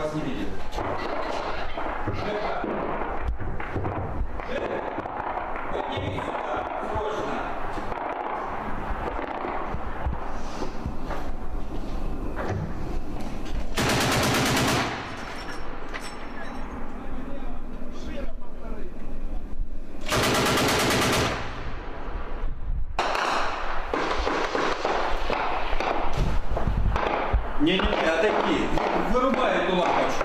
вас не видели. Жека! Жека! Поднимись сюда, срочно! Не-не-не, отойди. Вырубай эту лампочку.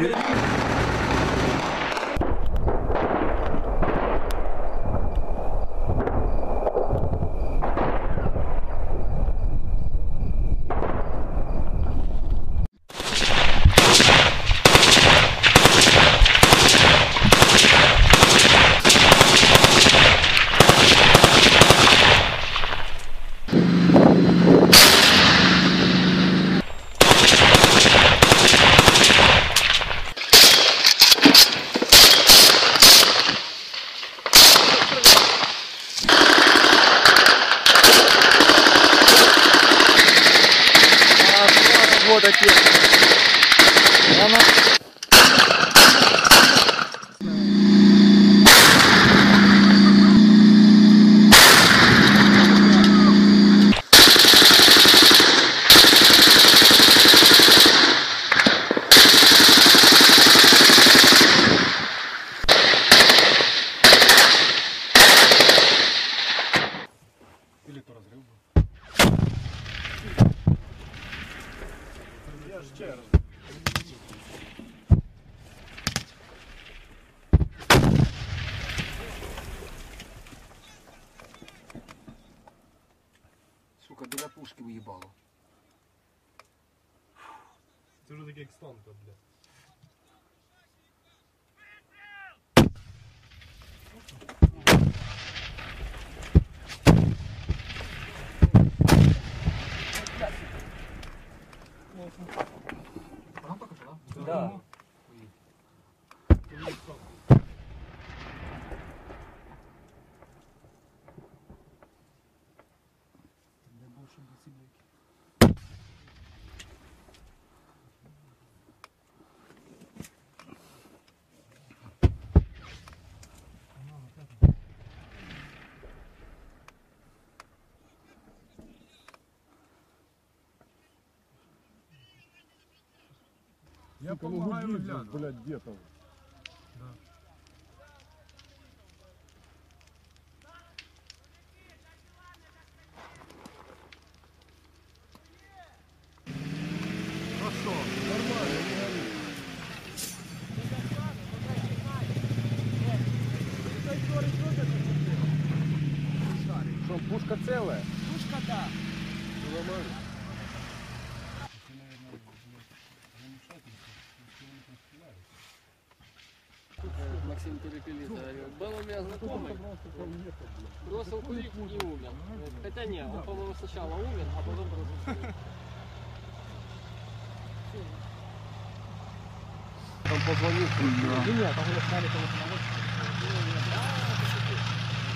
Вот такие. Или то разрыв был. Я ж ще раз. Сука, біля пушки уїбало. Це вже таке як станка, бля. Да. Я помогаю выглядывать. Блядь, где-то. Да. Хорошо, нормально, говори. Что, пушка целая? Пушка, да. Все нормально. Максим перепелит, говорил. Был у меня знакомый, бросил курить и умер. Хотя нет, он, по-моему, сначала умер, а потом бросил курить. Там позвонил. Да. Нет, там уже стали кого-то на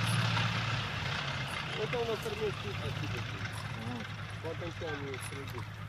Это у нас армейский тип. По окончанию среды.